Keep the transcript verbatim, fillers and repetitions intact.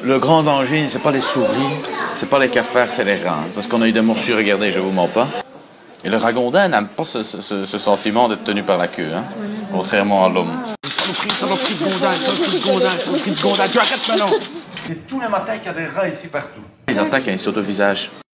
Le grand danger, c'est pas les souris, c'est pas les cafards, c'est les rats. Parce qu'on a eu des morsures, regardez, je vous mens pas. Et le ragondin n'aime pas ce, ce, ce sentiment d'être tenu par la queue, hein, contrairement à l'homme. Saloperie, saloperie de gondin, saloperie de gondin, saloperie de gondin, tu arrêtes maintenant! C'est tous les matins qu'il y a des rats ici partout. Ils attaquent, hein, ils sautent au visage.